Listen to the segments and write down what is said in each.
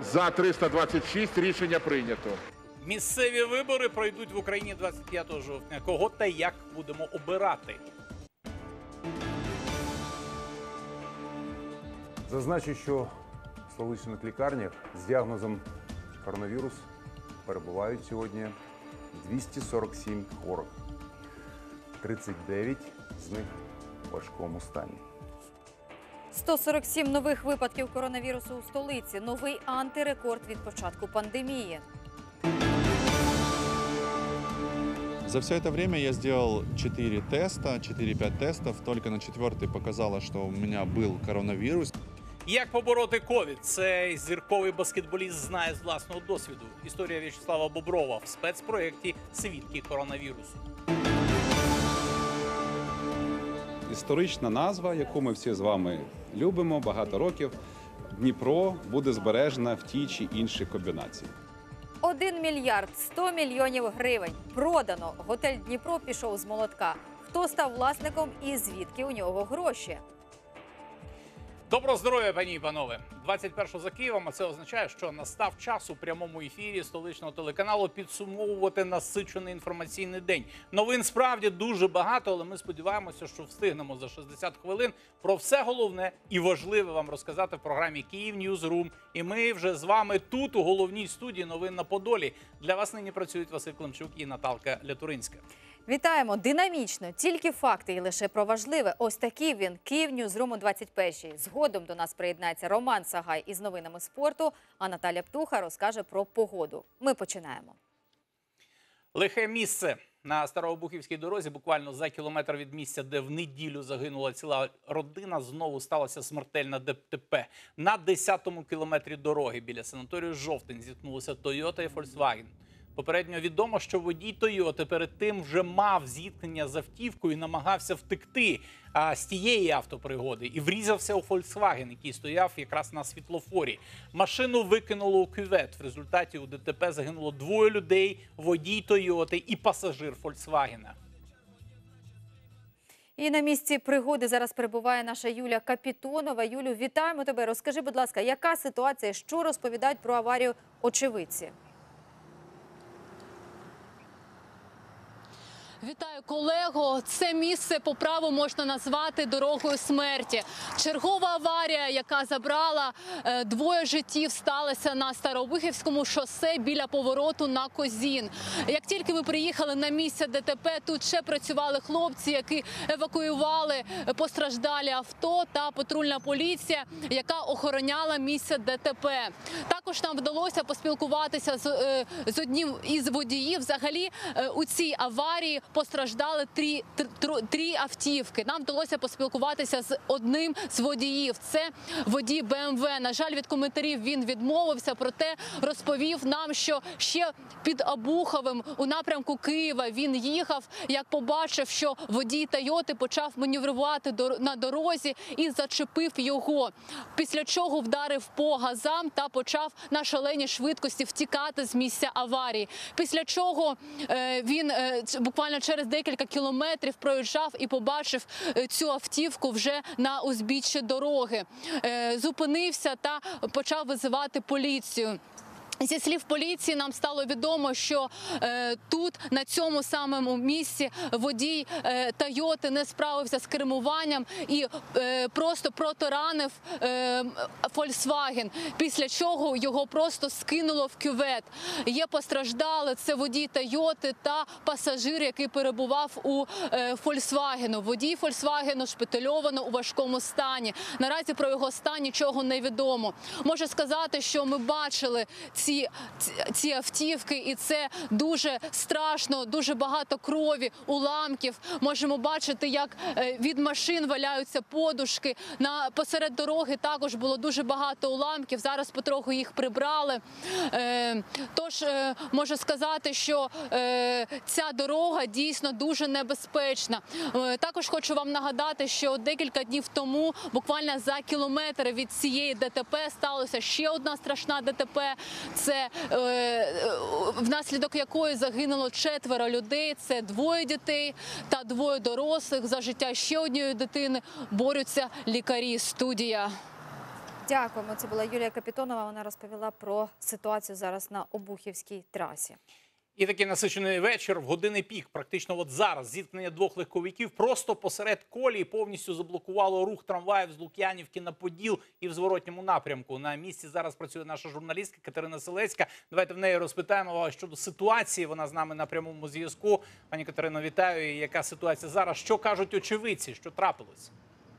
За 326 рішення прийнято. Місцеві вибори пройдуть в Україні 25 жовтня. Кого та як будемо обирати? Зазначу, що в столичних лікарнях з діагнозом коронавірус перебувають сьогодні 247 хворих. 39 з них в важкому стані. 147 нових випадків коронавірусу у столиці. Новий антирекорд від початку пандемії. За все это время я сделал 4 теста, 4-5 тестов. Только на 4-й показало, что у меня был коронавирус. Як побороти ковід? Цей зірковий баскетболіст знає з власного досвіду. Історія В'ячеслава Боброва в спецпроєкті «Свідки коронавірусу». Історична назва, яку ми всі з вами любимо багато років, Дніпро буде збережена в тій чи іншій комбінації. 1 мільярд 100 мільйонів гривень. Продано. Готель «Дніпро» пішов з молотка. Хто став власником і звідки у нього гроші? Доброго здоров'я, пані і панове! 21-го за Києвом, а це означає, що настав час у прямому ефірі столичного телеканалу підсумовувати насичений інформаційний день. Новин справді дуже багато, але ми сподіваємося, що встигнемо за 60 хвилин про все головне і важливе вам розказати в програмі «Київ Ньюзрум». І ми вже з вами тут, у головній студії новин на Подолі. Для вас нині працюють Василь Климчук і Наталка Лятуринська. Вітаємо! Динамічно. Тільки факти і лише про важливе. Ось такий він. Київ Ньюзрум о 21-й. Згодом до нас приєднається Роман Сагай із новинами спорту, а Наталя Птуха розкаже про погоду. Ми починаємо. Лихе місце. На Старообухівській дорозі, буквально за кілометр від місця, де в неділю загинула ціла родина, знову сталося смертельне ДТП. На 10-му кілометрі дороги біля санаторію «Жовтень» зіткнулися Toyota і Volkswagen. Попередньо відомо, що водій «Тойоти» перед тим вже мав зіткнення з автівкою і намагався втекти з тієї автопригоди і врізався у «Фольксваген», який стояв якраз на світлофорі. Машину викинуло у кювет. В результаті у ДТП загинуло 2 людей – водій «Тойоти» і пасажир «Фольксвагена». І на місці пригоди зараз перебуває наша Юля Капітонова. Юлю, вітаємо тебе. Розкажи, будь ласка, яка ситуація, що розповідають про аварію очевидці? Вітаю, колего. Це місце по праву можна назвати дорогою смерті. Чергова аварія, яка забрала 2 життів, сталася на Старообухівському шосе біля повороту на Козін. Як тільки ми приїхали на місце ДТП, тут ще працювали хлопці, які евакуювали постраждалі авто, та патрульна поліція, яка охороняла місце ДТП. Також нам вдалося поспілкуватися з одним із водіїв. Взагалі у цій аварії постраждали 3 автівки. Нам вдалося поспілкуватися з одним з водіїв. Це водій БМВ. На жаль, від коментарів він відмовився, проте розповів нам, що ще під Обуховим у напрямку Києва він їхав, як побачив, що водій «Тойоти» почав маневрувати на дорозі і зачепив його. Після чого вдарив по газам та почав на шаленій швидкості втікати з місця аварії. Після чого він буквально через декілька кілометрів проїжджав і побачив цю автівку вже на узбіччі дороги. Зупинився та почав визивати поліцію. Зі слів поліції нам стало відомо, що тут, на цьому самому місці, водій «Тойоти» не справився з кермуванням і просто протаранив «Фольксваген», після чого його просто скинуло в кювет. Є постраждали, це водій «Тойоти» та пасажир, який перебував у «Фольксвагену». Водій «Фольксвагену» шпитальовано у важкому стані. Наразі про його стан нічого не відомо. Можу сказати, що ми бачили ці автівки, і це дуже страшно, дуже багато крові, уламків. Можемо бачити, як від машин валяються подушки. Посеред дороги також було дуже багато уламків, зараз потроху їх прибрали. Тож, можу сказати, що ця дорога дійсно дуже небезпечна. Також хочу вам нагадати, що декілька днів тому, буквально за кілометр від цієї ДТП, сталося ще одна страшна ДТП. Це внаслідок якої загинуло 4 людей. Це 2 дітей та 2 дорослих. За життя ще однієї дитини борються лікарі. Студія. Дякуємо. Це була Юлія Капітонова. Вона розповіла про ситуацію зараз на Обухівській трасі. І такий насичений вечір в години пік. Практично от зараз зіткнення двох легковиків просто посеред колії повністю заблокувало рух трамваїв з Лук'янівки на Поділ і в зворотньому напрямку. На місці зараз працює наша журналістка Катерина Селецька. Давайте в неї розпитаємо щодо ситуації. Вона з нами на прямому зв'язку. Пані Катерино, вітаю. І яка ситуація зараз? Що кажуть очевидці? Що трапилось?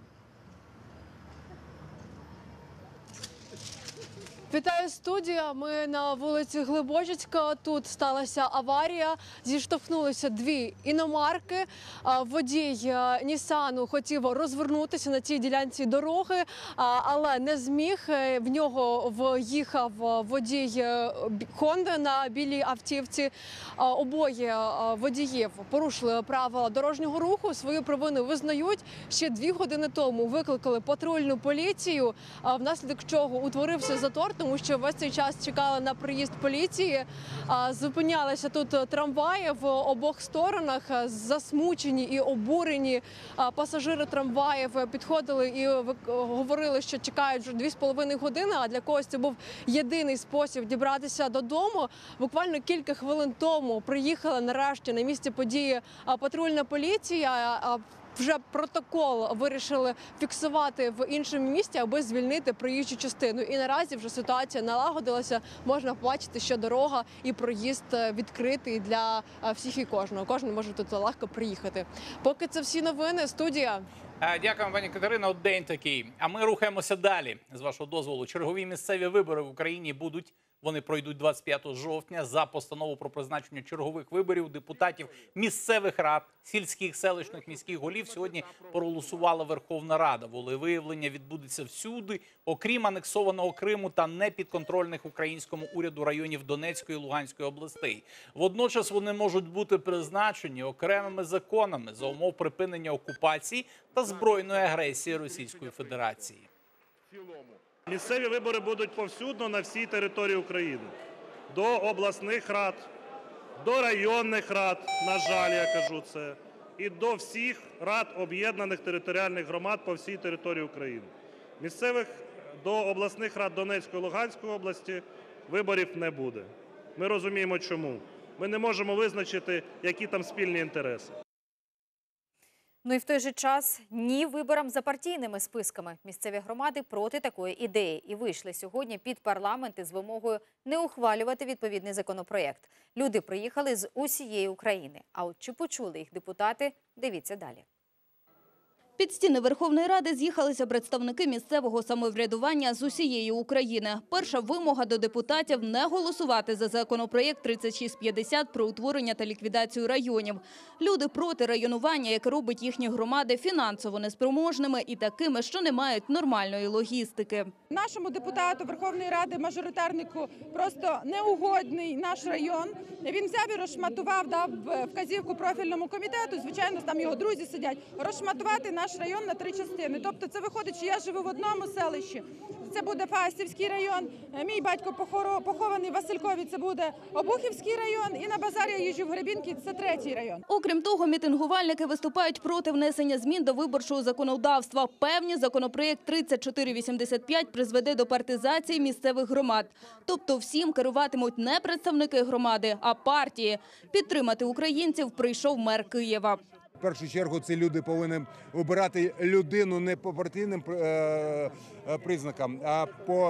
Вітаю, студія. Ми на вулиці Глибочицька. Тут сталася аварія. Зіштовхнулися дві іномарки. Водій Нісану хотів розвернутися на цій ділянці дороги, але не зміг. В нього в'їхав водій Хонди на білій автівці. Обоє водіїв порушили правила дорожнього руху. Свою провину визнають. Ще 2 години тому викликали патрульну поліцію, внаслідок чого утворився затор, тому що весь цей час чекали на приїзд поліції. Зупинялися тут трамваї в обох сторонах. Засмучені і обурені пасажири трамваїв підходили і говорили, що чекають вже 2,5 години, а для когось це був єдиний спосіб дібратися додому. Буквально кілька хвилин тому приїхала нарешті на місце події патрульна поліція. Вже протокол вирішили фіксувати в іншому місті, аби звільнити проїжджу частину. І наразі вже ситуація налагодилася. Можна побачити, що дорога і проїзд відкритий для всіх і кожного. Кожен може тут легко приїхати. Поки це всі новини. Студія. Дякуємо, пані Катерино. От день такий. А ми рухаємося далі. З вашого дозволу. Чергові місцеві вибори в Україні будуть. Вони пройдуть 25 жовтня за постанову про призначення чергових виборів депутатів місцевих рад, сільських, селищних, міських голів. Сьогодні проголосувала Верховна Рада. Волевиявлення відбудеться всюди, окрім анексованого Криму та непідконтрольних українському уряду районів Донецької і Луганської областей. Водночас вони можуть бути призначені окремими законами за умов припинення окупації та збройної агресії Російської Федерації. Місцеві вибори будуть повсюдно на всій території України. До обласних рад, до районних рад, на жаль, я кажу це, і до всіх рад об'єднаних територіальних громад по всій території України. Місцевих до обласних рад Донецької і Луганської області виборів не буде. Ми розуміємо чому. Ми не можемо визначити, які там спільні інтереси. Ну і в той же час ні виборам за партійними списками. Місцеві громади проти такої ідеї і вийшли сьогодні під парламент із вимогою не ухвалювати відповідний законопроєкт. Люди приїхали з усієї України. А от чи почули їх депутати, дивіться далі. Під стіни Верховної Ради з'їхалися представники місцевого самоврядування з усієї України. Перша вимога до депутатів – не голосувати за законопроєкт 3650 про утворення та ліквідацію районів. Люди проти районування, яке робить їхні громади фінансово неспроможними і такими, що не мають нормальної логістики. Нашому депутату Верховної Ради, мажоритарнику, просто неугодний наш район. Він взяв і розшматував, дав вказівку профільному комітету, звичайно, там його друзі сидять, розшматувати наш район на 3 частини. Тобто це виходить, що я живу в одному селищі, це буде Фастівський район, мій батько похований в Василькові, це буде Обухівський район, і на базар я їжджу в Гребінки, це 3-й район. Окрім того, мітингувальники виступають проти внесення змін до виборчого законодавства. Певні, законопроєкт 3485 призведе до партизації місцевих громад. Тобто всім керуватимуть не представники громади, а партії. Підтримати українців прийшов мер Києва. В першу чергу це люди повинні обирати людину не по партійним признакам, а по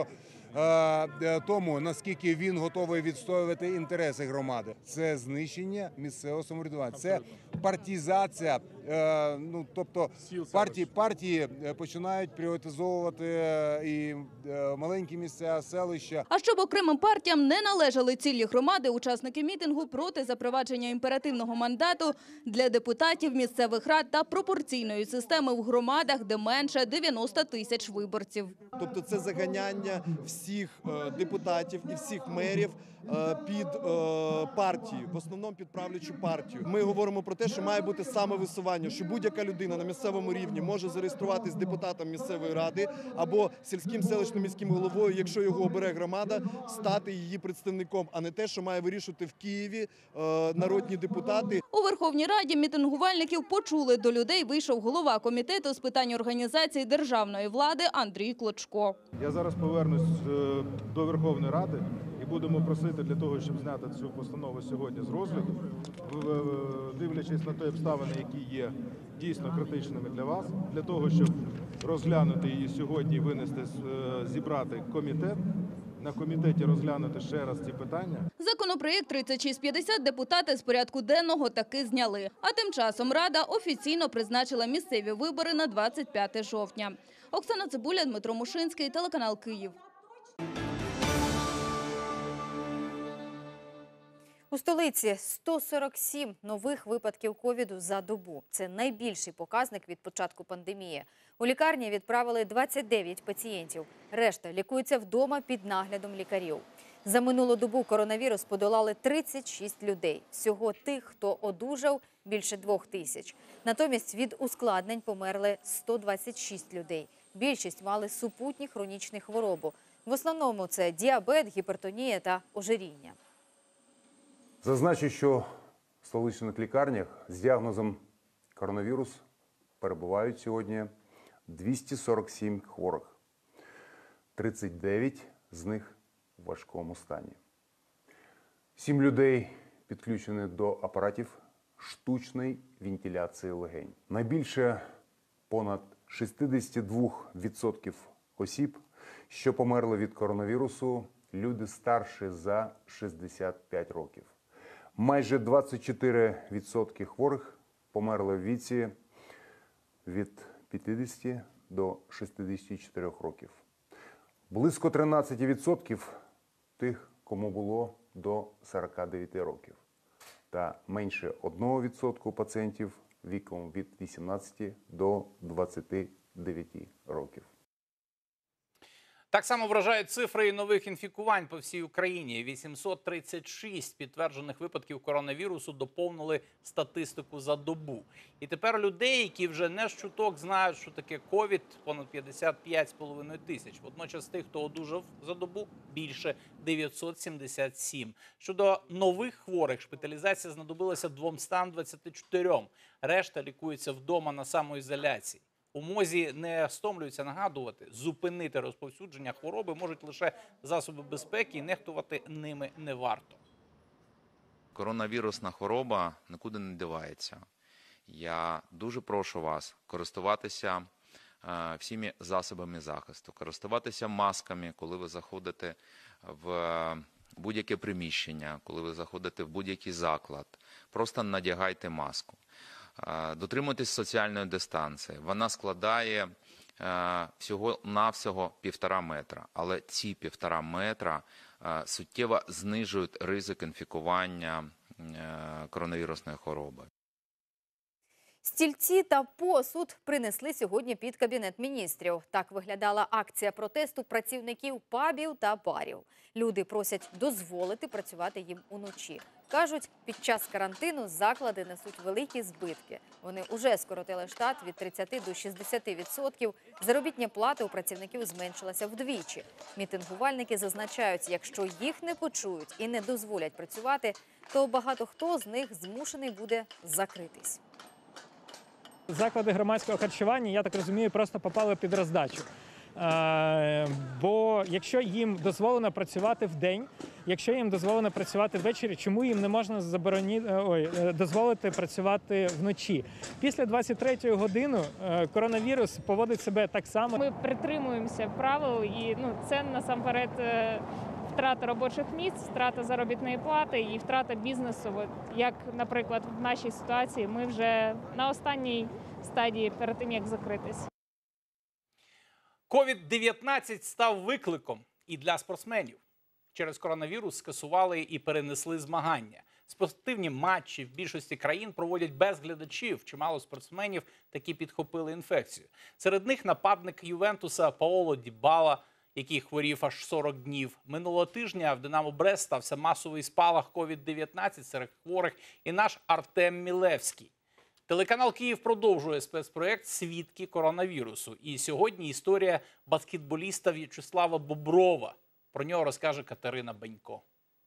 тому, наскільки він готовий відстоювати інтереси громади. Це знищення місцевого самоврядування, це партизація, тобто партії починають приватизовувати і маленькі місця, селища. А щоб окремим партіям не належали цілі громади, учасники мітингу проти запровадження імперативного мандату для депутатів місцевих рад та пропорційної системи в громадах, де менше 90 тисяч виборців. Тобто це заганяння всіх депутатів і всіх мерів під партію, в основному під правлячу партію. Ми говоримо про те, те, що має бути самовисування, що будь-яка людина на місцевому рівні може зареєструватись депутатом місцевої ради або сільським, селищним, міським головою, якщо його обере громада, стати її представником, а не те, що має вирішувати в Києві народні депутати. У Верховній Раді мітингувальників почули. До людей вийшов голова комітету з питань організації державної влади Андрій Клочко. Я зараз повернусь до Верховної Ради і будемо просити для того, щоб зняти цю постанову сьогодні з розгляду, дивлячись на ті обставини, які є дійсно критичними для вас, для того, щоб розглянути її сьогодні і винести, зібрати комітет, на комітеті розглянути ще раз ці питання. Законопроєкт 3650 депутати з порядку денного таки зняли. А тим часом Рада офіційно призначила місцеві вибори на 25 жовтня. Оксана Цибуля, Дмитро Мушинський, телеканал Київ. У столиці 147 нових випадків ковіду за добу. Це найбільший показник від початку пандемії. У лікарні відправили 29 пацієнтів. Решта лікуються вдома під наглядом лікарів. За минулу добу коронавірус подолали 36 людей. Всього тих, хто одужав, більше 2000. Натомість від ускладнень померли 126 людей. Більшість мали супутні хронічні хвороби. В основному це діабет, гіпертонія та ожиріння. Зазначу, що в столичних лікарнях з діагнозом коронавірус перебувають сьогодні 247 хворих. 39 з них в важкому стані. 7 людей підключені до апаратів штучної вентиляції легень. Найбільше понад 62% осіб, що померли від коронавірусу, люди старші за 65 років. Майже 24% хворих померли в віці від 50 до 64 років. Близько 13% тих, кому було до 49 років. Та менше 1% пацієнтів віком від 18 до 29 років. Так само вражають цифри і нових інфікувань по всій Україні. 836 підтверджених випадків коронавірусу доповнили статистику за добу. І тепер людей, які вже не з чуток знають, що таке ковід, понад 55,5 тисяч. Водночас тих, хто одужав за добу, більше 977. Щодо нових хворих, шпиталізація знадобилася 224. Решта лікується вдома на самоізоляції. У МОЗі не стомлюються нагадувати, зупинити розповсюдження хвороби можуть лише засоби безпеки і нехтувати ними не варто. Коронавірусна хвороба нікуди не дівається. Я дуже прошу вас користуватися всіми засобами захисту, користуватися масками, коли ви заходите в будь-яке приміщення, коли ви заходите в будь-який заклад. Просто надягайте маску. Дотримуйтесь соціальної дистанції. Вона складає всього-навсього 1,5 метра. Але ці 1,5 метра суттєво знижують ризик інфікування коронавірусною хворобою. Стільці та посуд принесли сьогодні під Кабінет міністрів. Так виглядала акція протесту працівників пабів та барів. Люди просять дозволити працювати їм уночі. Кажуть, під час карантину заклади несуть великі збитки. Вони уже скоротили штат від 30 до 60%. Заробітня плата у працівників зменшилася вдвічі. Мітингувальники зазначають, якщо їх не почують і не дозволять працювати, то багато хто з них змушений буде закритись. Заклади громадського харчування, я так розумію, просто попали під роздачу. Бо якщо їм дозволено працювати вдень, якщо їм дозволено працювати ввечері, чому їм не можна дозволити працювати вночі? Після 23-ї години коронавірус поводить себе так само. Ми притримуємося правил і це насамперед втрата робочих місць, втрата заробітної плати і втрата бізнесу. Як, наприклад, в нашій ситуації ми вже на останній стадії перед тим, як закритись. COVID-19 став викликом і для спортсменів. Через коронавірус скасували і перенесли змагання. Спортивні матчі в більшості країн проводять без глядачів. Чимало спортсменів таки підхопили інфекцію. Серед них нападник Ювентуса Паоло Дібала, який хворів аж 40 днів. Минулого тижня в Динамо Брест стався масовий спалах COVID-19 серед хворих і наш Артем Мілевський. Телеканал «Київ» продовжує спецпроект «Свідки коронавірусу». І сьогодні історія баскетболіста В'ячеслава Боброва. Про нього розкаже Катерина Бенько.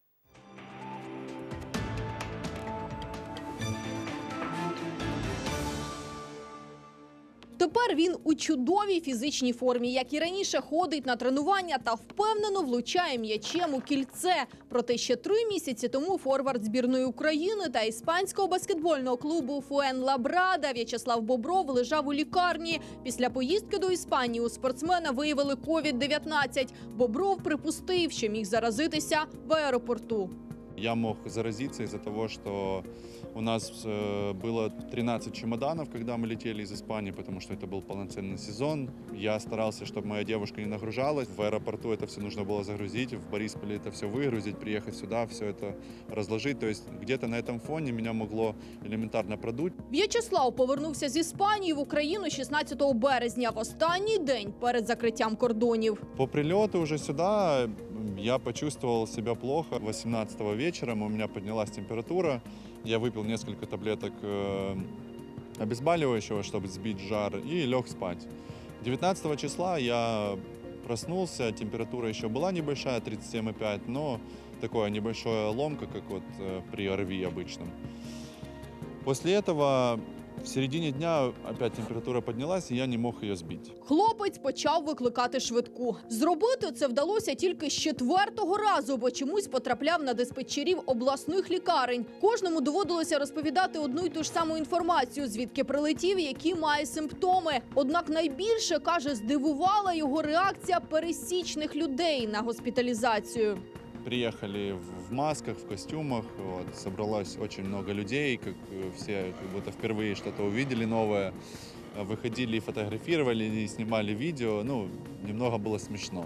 Тепер він у чудовій фізичній формі, як і раніше, ходить на тренування та впевнено влучає м'ячем у кільце. Проте ще 3 місяці тому форвард збірної України та іспанського баскетбольного клубу «Фуенлабрада» В'ячеслав Бобров лежав у лікарні. Після поїздки до Іспанії у спортсмена виявили COVID-19. Бобров припустив, що міг заразитися в аеропорту. Я мог заразиться из-за того, что у нас было 13 чемоданов, когда мы летели из Испании, потому что это был полноценный сезон. Я старался, чтобы моя девушка не нагружалась. В аэропорту это все нужно было загрузить, в Борисполе это все выгрузить, приехать сюда, все это разложить. То есть где-то на этом фоне меня могло элементарно продуть. В'ячеслав повернувся з Іспанії в Україну 16 березня, в останній день перед закриттям кордонів. По прилету уже сюда я почувствовал себя плохо. 18 вечером у меня поднялась температура. Я выпил несколько таблеток обезболивающего, чтобы сбить жар, и лег спать. 19 числа я проснулся, температура еще была небольшая, 37,5, но такое небольшое ломка, как вот при ОРВИ обычном. После этого в середине дня опять температура поднялась, и я не мог ее збити. Хлопець почав викликати швидку. Зробити це вдалося тільки з 4-го разу, бо чомусь потрапляв на диспетчерів обласних лікарень. Кожному доводилося розповідати одну й ту ж саму інформацію, звідки прилетів, які має симптоми. Однак найбільше, каже, здивувала його реакція пересічних людей на госпіталізацію. Приехали в масках, в костюмах, вот, собралось очень много людей, как все как будто впервые что-то увидели новое, выходили и фотографировали, и снимали видео, ну, немного было смешно.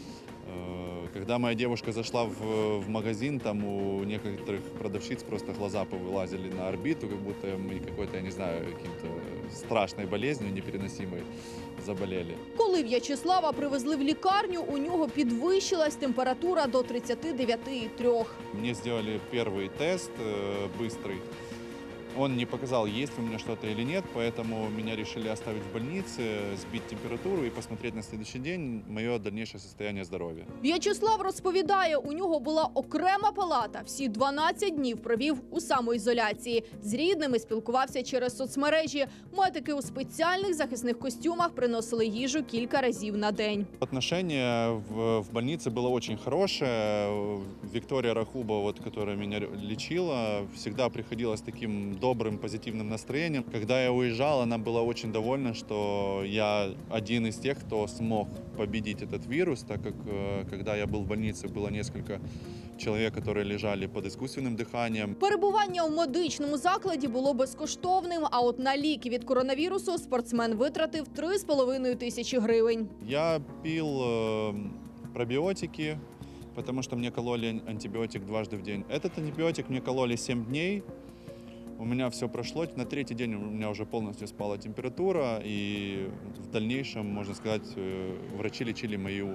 Когда моя девушка зашла в магазин, там у некоторых продавщиц просто глаза повылазили на орбиту, как будто мы какой-то, я не знаю, каким-то страшной болезнью непереносимой заболели. Коли В'ячеслава привезли в лікарню, у нього підвищилась температура до 39,3. Мне сделали первый тест быстрый. Он не показал, есть у меня что-то или нет, поэтому меня решили оставить в больнице, сбить температуру и посмотреть на следующий день мое дальнейшее состояние здоровья. В'ячеслав розповідає, у нього була окрема палата. Всі 12 днів провів у самоізоляції. З рідними спілкувався через соцмережі. Медики у спеціальних захисних костюмах приносили їжу кілька разів на день. Отношение в больнице было очень хорошее. Виктория Рахуба, вот, которая меня лечила, всегда приходила с таким добрым, позитивным настроением. Когда я уезжал, она была очень довольна, что я один из тех, кто смог победить этот вирус, так как когда я был в больнице, было несколько человек, которые лежали под искусственным дыханием. Перебування у медичному закладі було безкоштовним, а от на ліки від коронавірусу спортсмен витратив 3,5 тисячі гривень. Я пил пробиотики, потому что мне кололи антибиотик дважды в день. Этот антибиотик мне кололи 7 дней. У меня все прошло. На 3-й день у меня уже полностью спала температура, и в дальнейшем, можно сказать, врачи лечили мою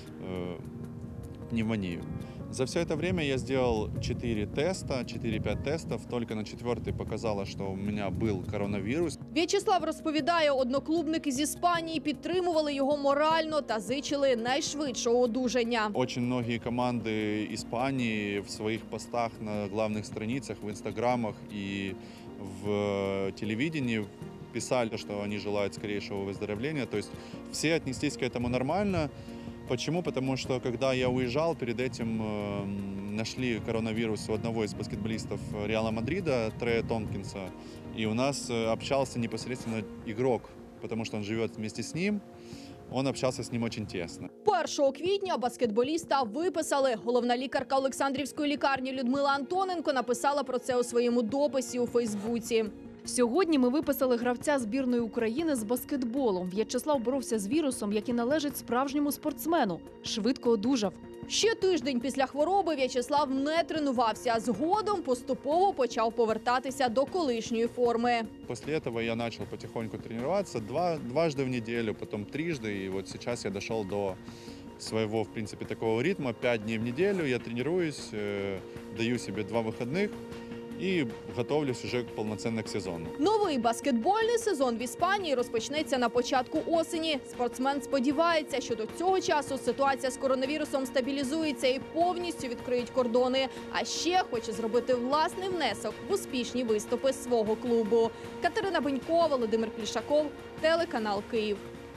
пневмонию. За все это время я сделал 4-5 тестов. Только на 4-й показало, что у меня был коронавирус. В'ячеслав розповідає, одноклубники з Іспанії підтримували його морально та зичили найшвидшого одужання. Очень многие команды Испании в своих постах на главных страницах, в инстаграмах и в телевидении писали, что они желают скорейшего выздоровления. То есть все отнеслись к этому нормально. Почему? Потому что, когда я уезжал, перед этим нашли коронавирус у одного из баскетболистов Реала Мадрида, Трея Томпкинса, и у нас общался непосредственно игрок, потому что он живет вместе с ним, он общался с ним очень тесно. 1 квітня баскетболіста виписали. Головна лікарка Олександрівської лікарні Людмила Антоненко написала про це у своєму дописі у Фейсбуці. Сьогодні ми виписали гравця збірної України з баскетболу. В'ячеслав боровся з вірусом, який належить справжньому спортсмену. Швидко одужав. Ще тиждень після хвороби В'ячеслав не тренувався, а згодом поступово почав повертатися до колишньої форми. После этого я начал потихоньку тренироваться дважды в неделю, потом трижды, и вот сейчас я дошел до своего, в принципе, такого ритма. 5 дней в неделю я тренируюсь, даю себе 2 выходных. и готовлюсь уже полноценно к сезону. Новий баскетбольний сезон в Іспанії розпочнеться на початку осені. Спортсмен сподівається, що до цього часу ситуація з коронавірусом стабілізується і повністю відкриють кордони. А ще хоче зробити власний внесок в успішні виступи свого клубу. Катерина Бенько, Володимир Плішаков, телеканал Київ.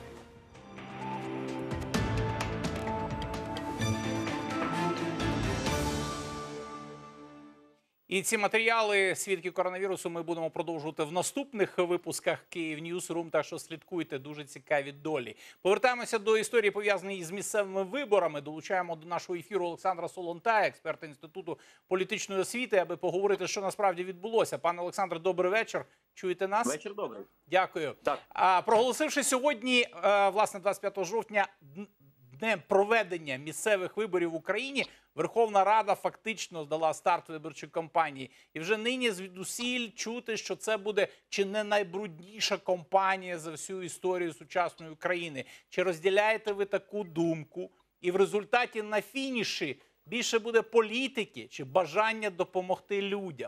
І ці матеріали свідки коронавірусу ми будемо продовжувати в наступних випусках Київ Ньюсрум, так що слідкуйте, дуже цікаві долі. Повертаємося до історії, пов'язаної з місцевими виборами. Долучаємо до нашого ефіру Олександра Солонтая, експерта Інституту політичної освіти, аби поговорити, що насправді відбулося. Пане Олександре, добрий вечір. Чуєте нас? Вечір добрий. Дякую. Так. Проголосивши сьогодні, власне, 25 жовтня, днем проведення місцевих виборів в Україні, Верховна Рада фактично дала старт виборчої кампанії. І вже нині звідусіль чути, що це буде чи не найбрудніша кампанія за всю історію сучасної України. Чи розділяєте ви таку думку? І в результаті на фініші більше буде політики чи бажання допомогти людям?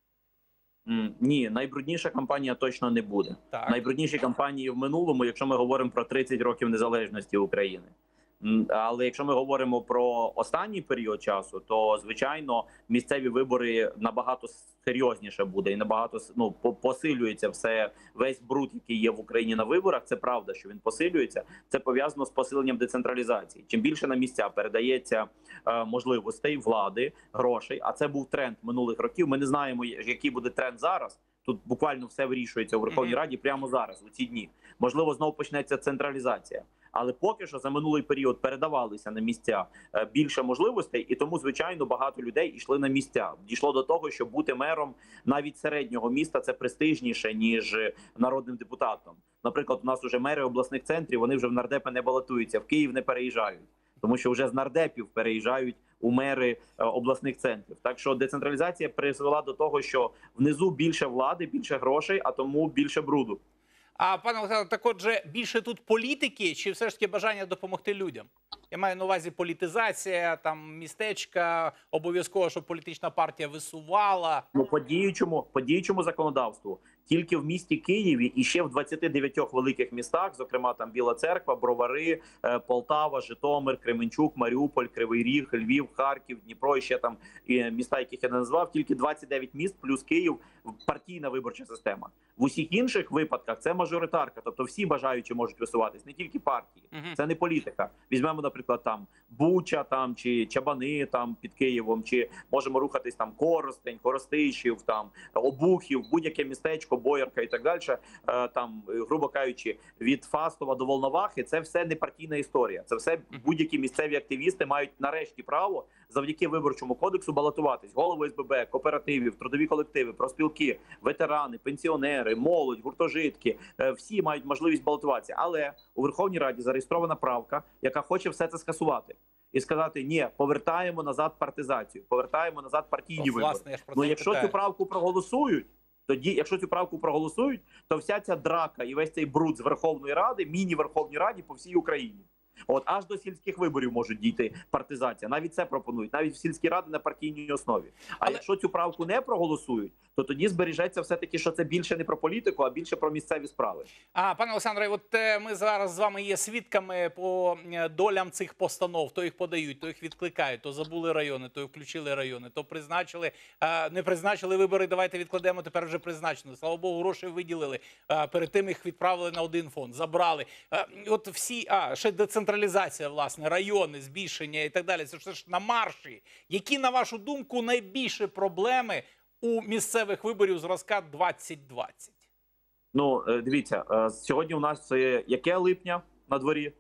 Ні, найбрудніша кампанія точно не буде. Так. Найбрудніші кампанії в минулому, якщо ми говоримо про 30 років незалежності України. Але якщо ми говоримо про останній період часу, то, звичайно, місцеві вибори набагато серйозніше буде і набагато посилюється весь бруд, який є в Україні на виборах. Це правда, що він посилюється. Це пов'язано з посиленням децентралізації. Чим більше на місця передається можливостей, влади, грошей, а це був тренд минулих років. Ми не знаємо, який буде тренд зараз. Тут буквально все вирішується у Верховній Раді прямо зараз, у ці дні. Можливо, знову почнеться централізація. Але поки що за минулий період передавалися на місця більше можливостей, і тому, звичайно, багато людей йшли на місця. Дійшло до того, що бути мером навіть середнього міста – це престижніше, ніж народним депутатом. Наприклад, у нас вже мери обласних центрів, вони вже в нардепи не балотуються, в Київ не переїжджають. Тому що вже з нардепів переїжджають у мери обласних центрів. Так що децентралізація призвела до того, що внизу більше влади, більше грошей, а тому більше бруду. А, пане Олександре, так отже, більше тут політики чи все ж таки бажання допомогти людям? Я маю на увазі політизація, там містечка, обов'язково, щоб політична партія висувала. Ну, по діючому законодавству тільки в місті Києві і ще в 29 великих містах, зокрема там Біла Церква, Бровари, Полтава, Житомир, Кременчук, Маріуполь, Кривий Ріг, Львів, Харків, Дніпро і ще там міста, яких я не назвав, тільки 29 міст плюс Київ партійна виборча система. В усіх інших випадках це мажоритарка, тобто всі бажаючі можуть висуватись, не тільки партії. Це не політика. Візьмемо, наприклад, там Буча, там чи Чабани там під Києвом, чи можемо рухатись там Коростень, Коростишів, там Обухів, будь-яке містечко, Боярка і так далі. Там, грубо кажучи, від Фастова до Волновахи, це все не партійна історія. Це все будь-які місцеві активісти мають нарешті право завдяки виборчому кодексу балотуватись. Голови СББ, кооперативів, трудові колективи, профспілки, ветерани, пенсіонери, молодь, гуртожитки. Всі мають можливість балотуватися. Але у Верховній Раді зареєстрована правка, яка хоче все це скасувати. І сказати, ні, повертаємо назад партизацію, повертаємо назад партійні вибори. Ну, якщо цю правку проголосують, тоді, якщо цю правку проголосують, то вся ця драка і весь цей бруд з Верховної Ради, міні-Верховній Раді по всій Україні. От аж до сільських виборів можуть дійти партизація. Навіть це пропонують, навіть в сільській раді на партійній основі. А якщо цю правку не проголосують, то тоді збережеться все-таки, що це більше не про політику, а більше про місцеві справи. Пане Олександре, от ми зараз з вами є свідками по долям цих постанов. То їх подають, то їх відкликають, то забули райони, то включили райони, то призначили, не призначили вибори, давайте відкладемо, тепер вже призначено. Слава Богу, гроші виділили. Перед тим їх відправили на один фонд, забрали. От всі, ще децентралізація, власне, райони, збільшення і так далі. Це все ж на марші. Які, на вашу думку, найбільші проблеми у місцевих виборів зразка 2020? Ну, дивіться, сьогодні у нас яке липня на дворі?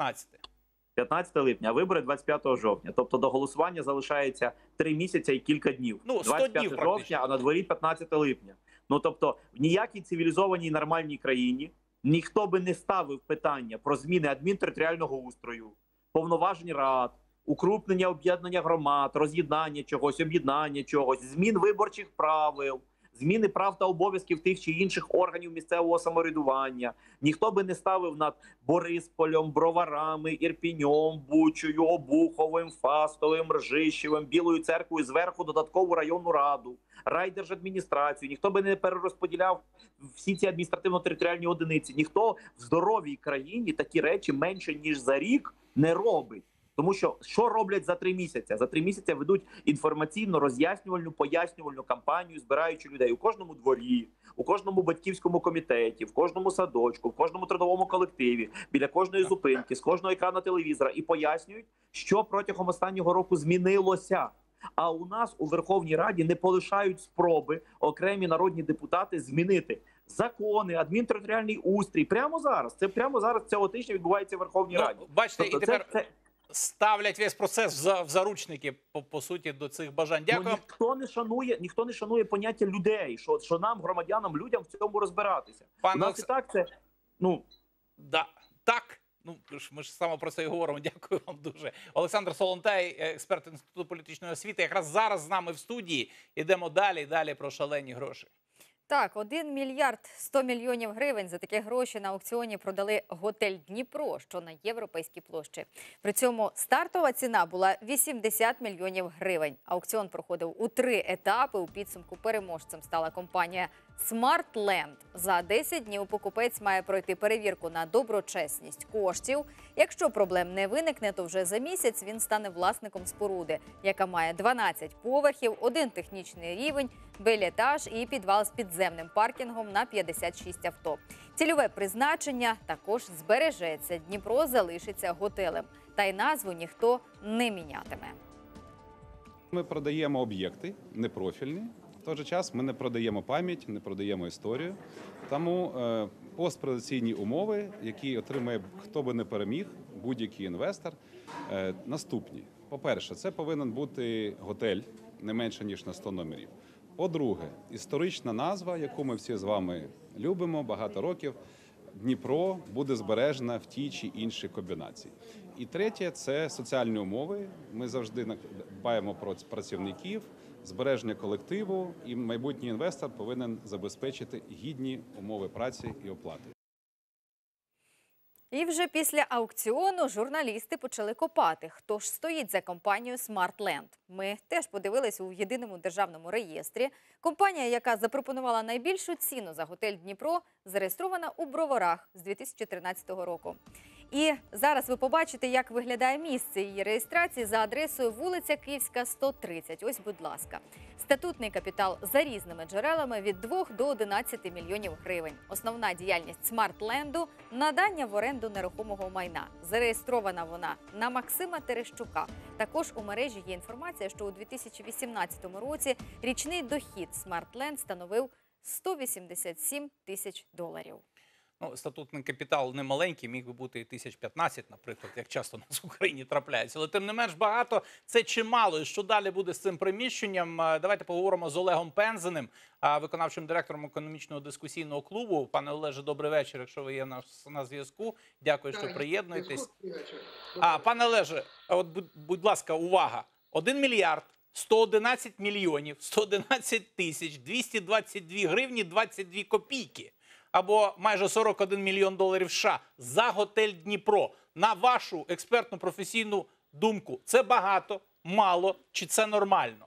15 липня, а вибори 25 жовтня. Тобто до голосування залишається 3 місяці і кілька днів. 25 жовтня, а на дворі 15 липня. Ну, тобто, в ніякій цивілізованій нормальній країні ніхто би не ставив питання про зміни адмінтериторіального устрою, повноважень рад, укрупнення, об'єднання громад, роз'єднання чогось, об'єднання чогось, змін виборчих правил, зміни прав та обов'язків тих чи інших органів місцевого самоврядування. Ніхто би не ставив над Борисполем, Броварами, Ірпіньом, Бучею, Обуховим, Фастовим, Ржищевим, Білою Церквою зверху додаткову районну раду, райдержадміністрацію. Ніхто би не перерозподіляв всі ці адміністративно-територіальні одиниці. Ніхто в здоровій країні такі речі менше, ніж за рік не робить. Тому що роблять за 3 місяці? За 3 місяці ведуть інформаційно-роз'яснювальну, пояснювальну кампанію, збираючи людей у кожному дворі, у кожному батьківському комітеті, в кожному садочку, в кожному трудовому колективі, біля кожної зупинки, з кожного екрану телевізора і пояснюють, що протягом останнього року змінилося. А у нас у Верховній Раді не полишають спроби окремі народні депутати змінити закони, адмінтериторіальний устрій. Прямо зараз. Це прямо зараз цього тижня відбувається в Верховній Раді. Бачите, тобто, і тепер ставлять весь процес в заручники, по суті, до цих бажань. Дякую. Ніхто не шанує поняття людей, що нам, громадянам, людям в цьому розбиратися. У нас і так це, Так. Ми ж саме про це і говоримо. Дякую вам дуже. Олександр Солонтай, експерт Інституту політичної освіти. Якраз зараз з нами в студії. Йдемо далі про шалені гроші. Так, 1 мільярд 100 мільйонів гривень за такі гроші на аукціоні продали готель «Дніпро», що на Європейській площі. При цьому стартова ціна була 80 мільйонів гривень. Аукціон проходив у 3 етапи. У підсумку переможцем стала компанія «Смарт-Ленд». За 10 днів покупець має пройти перевірку на доброчесність коштів. Якщо проблем не виникне, то вже за місяць він стане власником споруди, яка має 12 поверхів, 1 технічний рівень, белетаж і підвал з підземним паркінгом на 56 авто. Цільове призначення також збережеться. Дніпро залишиться готелем. Та й назву ніхто не мінятиме. Ми продаємо об'єкти непрофільні. В той же час ми не продаємо пам'ять, не продаємо історію. Тому постпродаційні умови, які отримає хто би не переміг, будь-який інвестор, наступні. По-перше, це повинен бути готель не менше, ніж на 100 номерів. По-друге, історична назва, яку ми всі з вами любимо багато років, Дніпро буде збережена в тій чи іншій комбінації. І третє – це соціальні умови. Ми завжди дбаємо про працівників, збереження колективу, і майбутній інвестор повинен забезпечити гідні умови праці і оплати. І вже після аукціону журналісти почали копати, хто ж стоїть за компанією «Смарт-Ленд». Ми теж подивились у єдиному державному реєстрі. Компанія, яка запропонувала найбільшу ціну за готель «Дніпро», зареєстрована у Броварах з 2013 року. І зараз ви побачите, як виглядає місце її реєстрації за адресою вулиця Київська, 130. Ось, будь ласка. Статутний капітал за різними джерелами від 2 до 11 мільйонів гривень. Основна діяльність «Смарт-Ленду» – надання в оренду нерухомого майна. Зареєстрована вона на Максима Терещука. Також у мережі є інформація, що у 2018 році річний дохід «Смарт-Ленд» становив $187 тисяч. Статутний капітал не маленький, міг би бути і 1015, наприклад, як часто у нас в Україні трапляється. Але тим не менш багато – це чимало. І що далі буде з цим приміщенням? Давайте поговоримо з Олегом Пензеним, виконавчим директором економічного дискусійного клубу. Пане Олеже, добрий вечір, якщо ви є на зв'язку. Дякую, що приєднуєтесь. Пане Олеже, от, будь ласка, увага. 1 мільярд 111 мільйонів 111 тисяч 222 гривні 22 копійки. Або майже 41 мільйон доларів США за готель «Дніпро». На вашу експертну професійну думку, це багато, мало чи це нормально?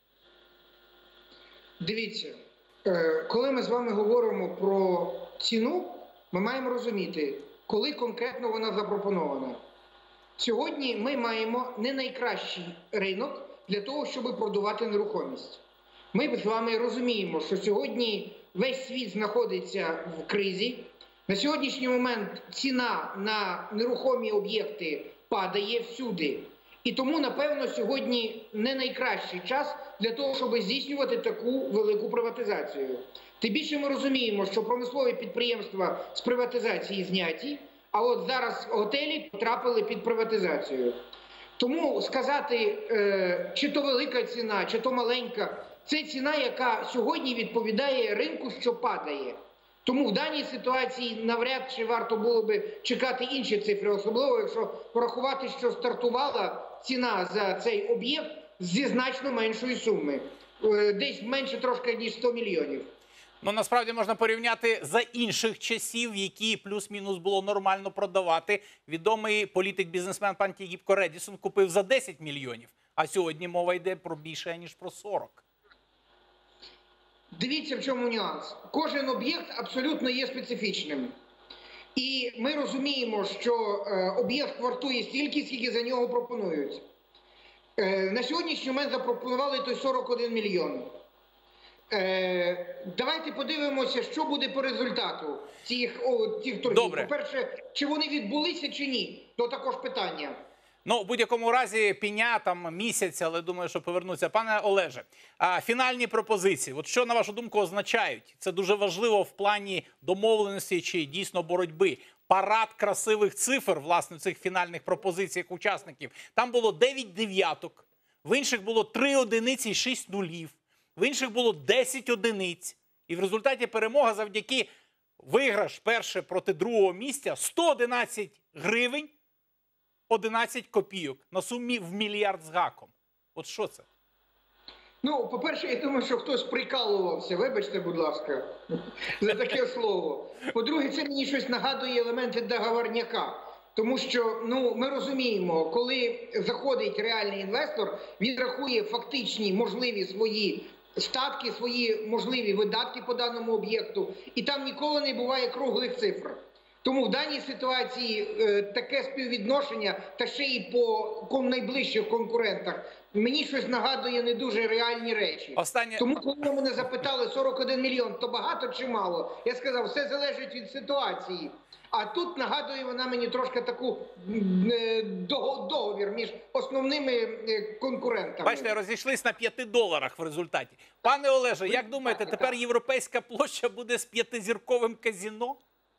Дивіться, коли ми з вами говоримо про ціну, ми маємо розуміти, коли конкретно вона запропонована. Сьогодні ми маємо не найкращий ринок для того, щоб продавати нерухомість. Ми з вами розуміємо, що сьогодні весь світ знаходиться в кризі. На сьогоднішній момент ціна на нерухомі об'єкти падає всюди. І тому, напевно, сьогодні не найкращий час для того, щоб здійснювати таку велику приватизацію. Тим більше ми розуміємо, що промислові підприємства з приватизації зняті, а от зараз готелі потрапили під приватизацію. Тому сказати, чи то велика ціна, чи то маленька, це ціна, яка сьогодні відповідає ринку, що падає. Тому в даній ситуації навряд чи варто було би чекати інші цифри, особливо якщо порахувати, що стартувала ціна за цей об'єкт зі значно меншої суми. десь менше трошки, ніж 100 мільйонів. Ну, насправді можна порівняти за інших часів, які плюс-мінус було нормально продавати. Відомий політик-бізнесмен пан Тігіпко Редісон купив за 10 мільйонів, а сьогодні мова йде про більше, ніж про 40. Дивіться, в чому нюанс. Кожен об'єкт абсолютно є специфічним. І ми розуміємо, що об'єкт вартує стільки, скільки за нього пропонують. На сьогоднішній момент запропонували той 41 мільйон. Давайте подивимося, що буде по результату цих торгів. По-перше, чи вони відбулися, чи ні? То також питання. Ну, в будь-якому разі, пеня там місяць, але думаю, що повернуться. Пане Олеже, фінальні пропозиції, от що, на вашу думку, означають? Це дуже важливо в плані домовленості чи дійсно боротьби. Парад красивих цифр, власне, цих фінальних пропозиціях учасників. Там було 9 дев'яток, в інших було 3 одиниці і 6 нулів, в інших було 10 одиниць. І в результаті перемога завдяки виграш перше проти другого місця 111 гривень, 11 копійок на сумі в мільярд з гаком. От що це? Ну, по-перше, я думаю, що хтось прикалувався, вибачте, будь ласка, за таке слово. По-друге, це мені щось нагадує елементи договорняка. Тому що, ну, ми розуміємо, коли заходить реальний інвестор, він рахує фактичні можливі свої статки, свої можливі видатки по даному об'єкту, і там ніколи не буває круглих цифр. Тому в даній ситуації таке співвідношення, та ще й по найближчих конкурентах, мені щось нагадує не дуже реальні речі. Тому, коли ви мене запитали 41 мільйон, то багато чи мало? Я сказав, все залежить від ситуації. А тут нагадує вона мені трошки таку договір між основними конкурентами. Бачите, розійшлись на $5 в результаті. Пане Олеже, як думаєте, тепер європейська площа буде з 5-зірковим казино?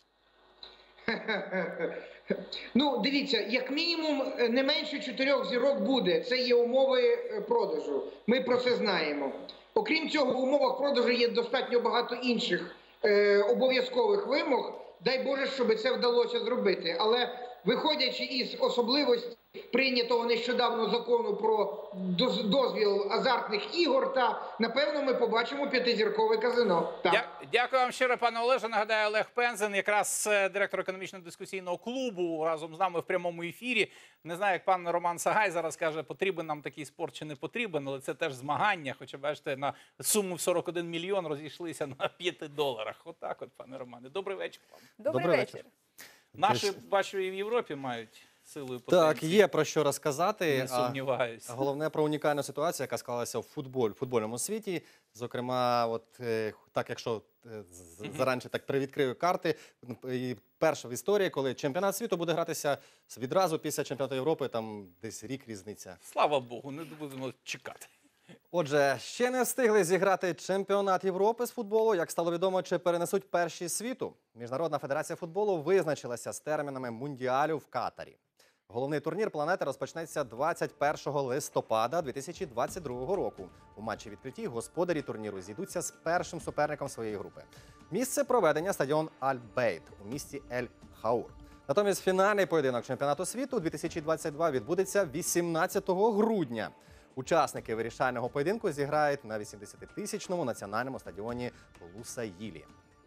Ну, дивіться, як мінімум не менше 4 зірок буде. Це є умови продажу. Ми про це знаємо. Окрім цього, в умовах продажу є достатньо багато інших обов'язкових вимог. Дай Боже, щоб це вдалося зробити. Але виходячи із особливостей прийнятого нещодавно закону про дозвіл азартних ігор, напевно, ми побачимо 5-зіркове казино. Дякую вам щиро, пане Олеже. Нагадаю, Олег Пензен, якраз директор економічно-дискусійного клубу, разом з нами в прямому ефірі. Не знаю, як пан Роман Сагай зараз каже, потрібен нам такий спорт чи не потрібен, але це теж змагання. Хоча, бачите, на суму в 41 мільйон розійшлися на $5. Отак от, пане Романе. Добрий вечір вам. Добрий вечір. Наші, бачу, і в Європі мають силу і Так, потенцію. є про що розказати. Не сумніваюся. Головне про унікальну ситуацію, яка склалася в футбольному світі. Зокрема, от так, якщо заранше так привідкрию карти, перша в історії, коли чемпіонат світу буде гратися відразу після чемпіонату Європи, там десь рік різниця. Слава Богу, не будемо чекати. Отже, ще не встигли зіграти чемпіонат Європи з футболу. Як стало відомо, чи перенесуть перші світу. Міжнародна федерація футболу визначилася з термінами Мундіалю в Катарі. Головний турнір планети розпочнеться 21 листопада 2022 року. У матчі відкритті господарі турніру зійдуться з першим суперником своєї групи. Місце проведення – стадіон Аль-Бейт у місті Ель-Хаур. Натомість фінальний поєдинок чемпіонату світу 2022 відбудеться 18 грудня. Учасники вирішального поєдинку зіграють на 80-тисячному національному стадіоні Лусаїлі.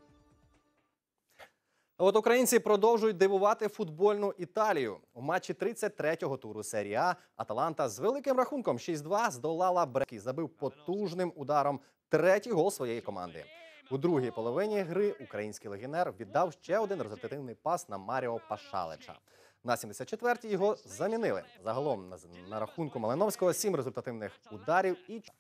А от українці продовжують дивувати футбольну Італію. У матчі 33-го туру серії А Аталанта з великим рахунком 6-2 здолала Брекі, забив потужним ударом третій гол своєї команди. У другій половині гри український легіонер віддав ще один результативний пас на Маріо Пашалича. На 74-й його замінили. Загалом на рахунку Малиновського 7 результативних ударів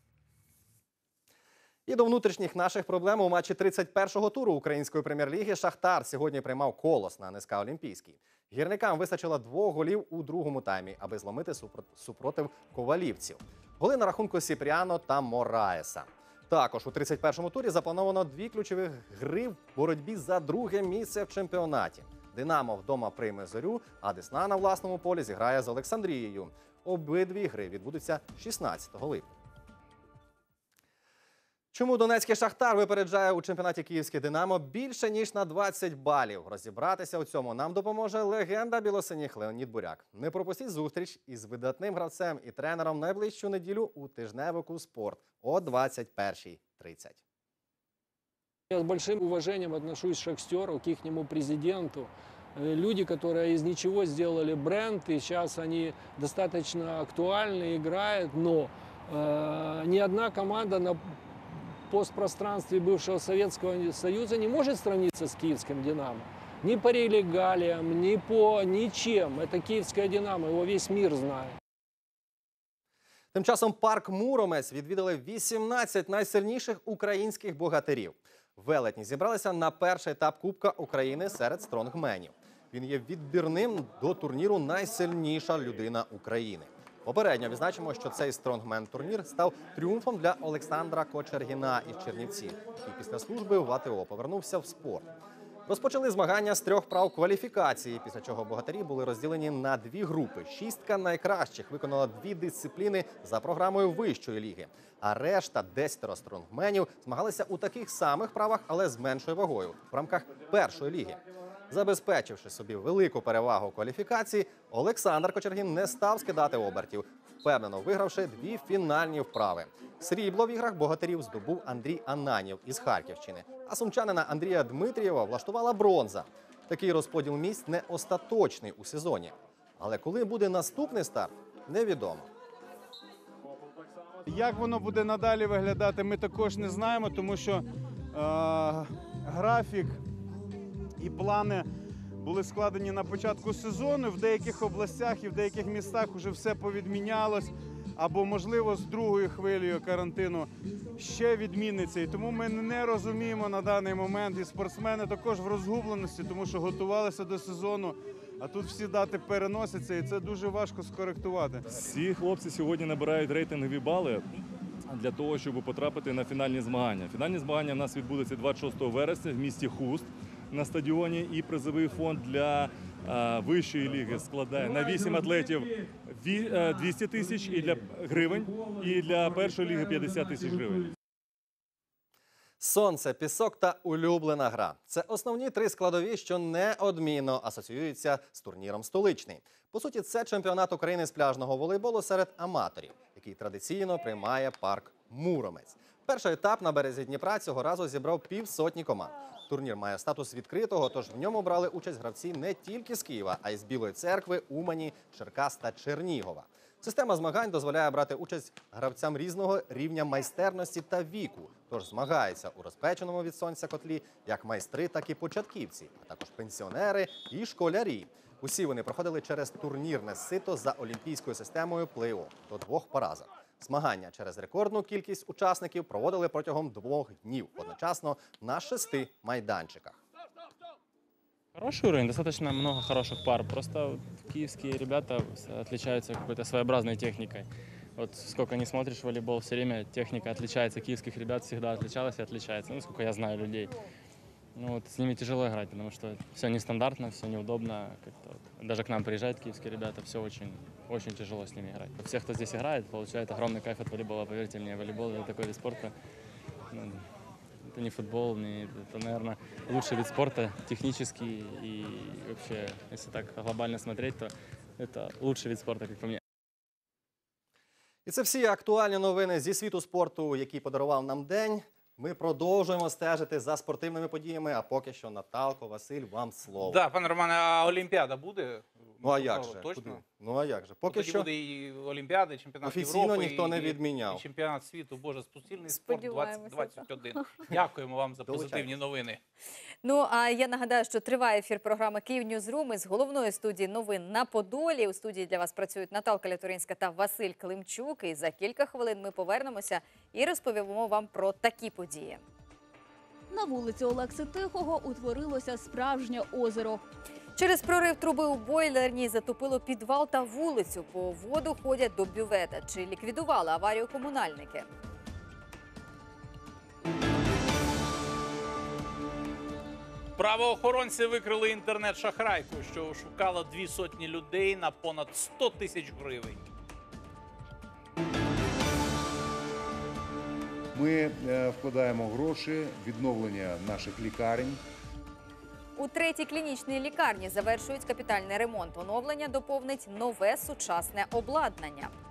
і до внутрішніх наших проблем у матчі 31-го туру української прем'єр-ліги «Шахтар» сьогодні приймав «Колос» на НСК «Олімпійський». Гірникам вистачило 2 голів у другому таймі, аби зломити супротив ковалівців. Голи на рахунку Сіпріано та Мораеса. Також у 31-му турі заплановано 2 ключові гри в боротьбі за друге місце в чемпіонаті. «Динамо» вдома прийме «Зорю», а «Десна» на власному полі зіграє з «Олександрією». Обидві гри відбудуться 16 липня. Чому донецький «Шахтар» випереджає у чемпіонаті київське «Динамо» більше, ніж на 20 балів? Розібратися у цьому нам допоможе легенда білосиніх Леонід Буряк. Не пропустіть зустріч із видатним гравцем і тренером найближчу неділю у тижневику «Спорт» о 21:30. Я с большим уважением отношусь к «Шахтеру», к ихнему президенту. Люди, которые из ничего сделали бренд, и сейчас они достаточно актуальны, играют, но ни одна команда на постпространстве бывшего Советского Союза не может сравниться с киевским «Динамо». Ни по регалиям, ни по ничем. Это киевское «Динамо», его весь мир знает. Тим часом парк Муромець відвідали 18 найсильніших українських богатирів. Велетні зібралися на перший етап Кубка України серед стронгменів. Він є відбірним до турніру «Найсильніша людина України». Попередньо відзначимо, що цей стронгмен-турнір став тріумфом для Олександра Кочергіна із Чернівців, який після служби в АТО повернувся в спорт. Розпочали змагання з 3 вправ кваліфікації, після чого богатирі були розділені на 2 групи. 6 найкращих виконала 2 дисципліни за програмою вищої ліги. А решта 10 стронгменів змагалися у таких самих вправах, але з меншою вагою, в рамках першої ліги. Забезпечивши собі велику перевагу у кваліфікації, Олександр Кочергін не став скидати обертів, впевнено вигравши 2 фінальні вправи. Срібло в іграх богатирів здобув Андрій Ананів із Харківщини, а сумчанина Андрія Дмитрієва влаштувала бронза. Такий розподіл місць не остаточний у сезоні. Але коли буде наступний старт, невідомо. Як воно буде надалі виглядати, ми також не знаємо, тому що графік і плани були складені на початку сезону. В деяких областях і в деяких містах вже все повідмінялось, або, можливо, з другою хвилею карантину ще відміниться. І тому ми не розуміємо на даний момент, і спортсмени також в розгубленості, тому що готувалися до сезону, а тут всі дати переносяться, і це дуже важко скоректувати. Всі хлопці сьогодні набирають рейтингові бали для того, щоб потрапити на фінальні змагання. Фінальні змагання в нас відбудуться 26 вересня в місті Хуст на стадіоні, і призовий фонд для вищої ліги складає на 8 атлетів 200 тисяч і для гривень, і для першої ліги 50 тисяч гривень. Сонце, пісок та улюблена гра – це основні 3 складові, що неодмінно асоціюються з турніром «Столичний». По суті, це чемпіонат України з пляжного волейболу серед аматорів, який традиційно приймає парк Муромець. Перший етап на березі Дніпра цього разу зібрав 50 команд. Турнір має статус відкритого, тож в ньому брали участь гравці не тільки з Києва, а й з Білої Церкви, Умані, Черкас та Чернігова. Система змагань дозволяє брати участь гравцям різного рівня майстерності та віку, тож змагаються у розпеченому від сонця котлі як майстри, так і початківці, а також пенсіонери і школярі. Усі вони проходили через турнірне сито за олімпійською системою плей-офф до 2 поразок. Змагання через рекордну кількість учасників проводили протягом 2 днів, одночасно на 6 майданчиках. Хороший уровень, достаточно много хороших пар. Просто киевские ребята отличаются какой-то своеобразной техникой. Вот сколько не смотришь волейбол, все время техника отличается. Киевских ребят всегда отличалась и отличается. Ну, сколько я знаю людей. Ну, вот с ними тяжело играть, потому что все нестандартно, все неудобно. Как-то вот. Даже к нам приезжают киевские ребята, все очень тяжело с ними играть. Все, кто здесь играет, получают огромный кайф от волейбола. Поверьте мне, волейбол – это такой вид спорта. Ну, это не футбол, это, наверное, лучший вид спорта технический. И вообще, если так глобально смотреть, то это лучший вид спорта, как по мне. І це всі актуальні новини зі світу спорту, які подарував нам день. Ми продовжуємо стежити за спортивними подіями, а поки що, Наталко, Василь, вам слово. Так, пане Романе, а Олімпіада буде? Ну а як же? Точно? Куди? Ну а як же? Поки Тоді що буде і Олімпіада, і чемпіонат офіційно Європи, ніхто не відміняв. І чемпіонат світу. Боже, суцільний спорт Сподіваємося, 2021. Дякуємо вам за позитивні новини. Ну, а я нагадаю, що триває ефір програми «Київ Ньюзрум» із головної студії новин на Подолі. У студії для вас працюють Наталка Лятуринська та Василь Климчук. І за кілька хвилин ми повернемося і розповімо вам про такі події. На вулиці Олекси Тихого утворилося справжнє озеро. Через прорив труби у бойлерній затопило підвал та вулицю. По воду ходять до бювета. Чи ліквідували аварію комунальники? Правоохоронці викрили інтернет-шахрайку, що ошукала 200 людей на понад 100 тисяч гривень. Ми вкладаємо гроші в відновлення наших лікарень. У 3-й клінічній лікарні завершують капітальний ремонт. Оновлення доповнить нове сучасне обладнання.